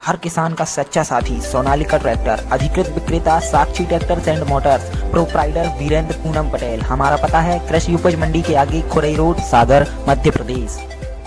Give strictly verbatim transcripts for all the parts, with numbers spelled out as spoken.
हर किसान का सच्चा साथी सोनालिका ट्रैक्टर, अधिकृत विक्रेता Sakshi tractors and motors, proprietor Virendra Poonam Patel. हमारा पता है कृषि उपज मंडी के आगे, खुरई रोड, सागर, मध्य प्रदेश।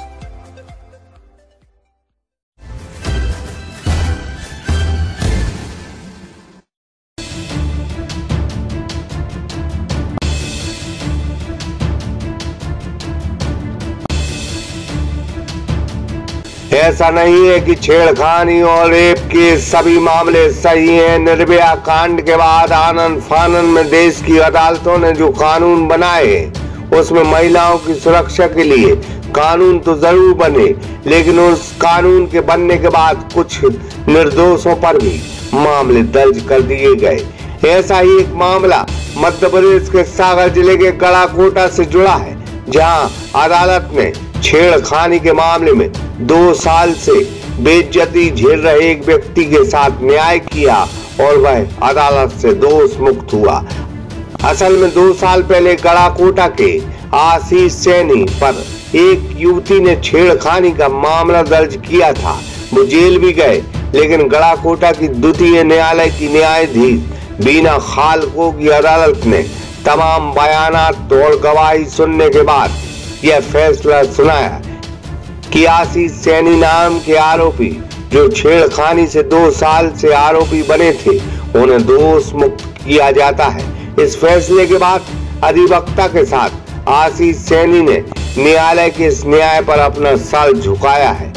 ऐसा नहीं है कि छेड़खानी और रेप के सभी मामले सही हैं। निर्भया कांड के बाद आनन फानन में देश की अदालतों ने जो कानून बनाए उसमें महिलाओं की सुरक्षा के लिए कानून तो जरूर बने, लेकिन उस कानून के बनने के बाद कुछ निर्दोषों पर भी मामले दर्ज कर दिए गए। ऐसा ही एक मामला मध्य प्रदेश के सागर जिले के गड़ाकोटा से जुड़ा है, जहां अदालत ने छेड़खानी के मामले में दो साल से बेइज्जती झेल रहे एक व्यक्ति के साथ न्याय किया और वह अदालत से दोष मुक्त हुआ। असल में दो साल पहले गड़ाकोटा के आशीष सैनी पर एक युवती ने छेड़खानी का मामला दर्ज किया था। वो जेल भी गए, लेकिन गड़ाकोटा की द्वितीय न्यायालय की न्यायाधीश बीना खालको की अदालत ने तमाम बयानात और गवाही सुनने के बाद यह फैसला सुनाया कि आशीष सैनी नाम के आरोपी, जो छेड़खानी से दो साल से आरोपी बने थे, उन्हें दोष मुक्त किया जाता है। इस फैसले के बाद अधिवक्ता के साथ आशीष सैनी ने न्यायालय के इस न्याय पर अपना सर झुकाया है।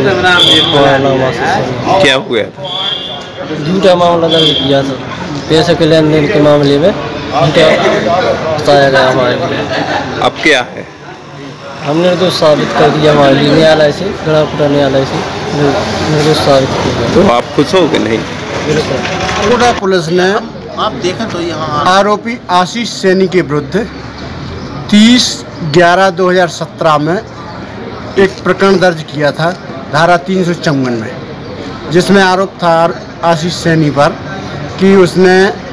क्या हुआ? झूठा मामला दर्ज किया था, पैसे के लेन देन के मामले में बताया गया हमारे लिए। अब क्या है? हमने निर्दोष साबित कर दिया हमारे लिए न्यायालय से, गड़ाकोटा न्यायालय से निर्दोष साबित किया। तो आप खुश हो कि नहीं? कोटा पुलिस ने आप देखें तो यहाँ आरोपी आशीष सैनी के विरुद्ध तीस ग्यारह दो हजार सत्रह में एक प्रकरण दर्ज किया था, धारा तीन सौ चौवन में, जिसमें आरोप था आशीष सैनी पर कि उसने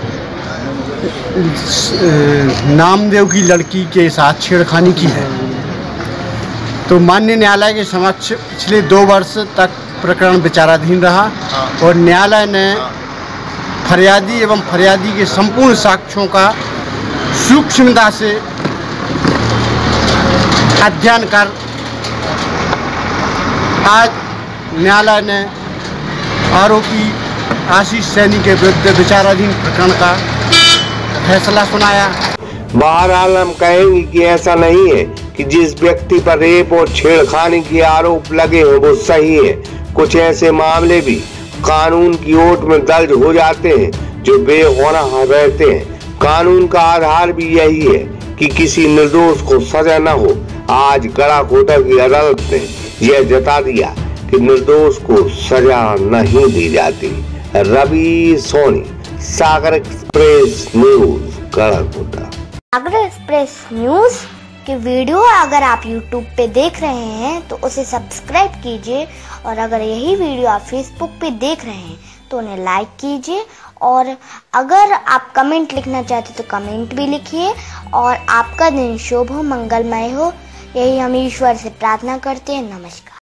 नामदेव की लड़की के साथ छेड़खानी की है। तो माननीय न्यायालय के समक्ष पिछले दो वर्ष तक प्रकरण विचाराधीन रहा और न्यायालय ने फरियादी एवं फरियादी के संपूर्ण साक्ष्यों का सूक्ष्मता से अध्ययन कर आज न्यायालय ने आरोपी आशीष सैनी के विरुद्ध विचाराधीन प्रकरण का फैसला सुनाया। बहरहाल हम कहेंगे कि ऐसा नहीं है कि जिस व्यक्ति पर रेप और छेड़खानी के आरोप लगे हैं वो सही है। कुछ ऐसे मामले भी कानून की ओट में दर्ज हो जाते हैं जो बेगुनाह रहते हैं। कानून का आधार भी यही है कि किसी निर्दोष को सजा न हो। आज गड़ाकोटा की अदालत ने यह जता दिया कि निर्दोष को सजा नहीं दी जाती। Ravi Soni, Sagar express news, Gadhakota. Sagar express news की वीडियो अगर आप यूट्यूब पे देख रहे हैं तो उसे सब्सक्राइब कीजिए, और अगर यही वीडियो आप फेसबुक पे देख रहे हैं तो उन्हें लाइक कीजिए, और अगर आप कमेंट लिखना चाहते तो कमेंट भी लिखिए। और आपका दिन शुभ हो, मंगलमय हो, यही हम ईश्वर से प्रार्थना करते हैं। नमस्कार।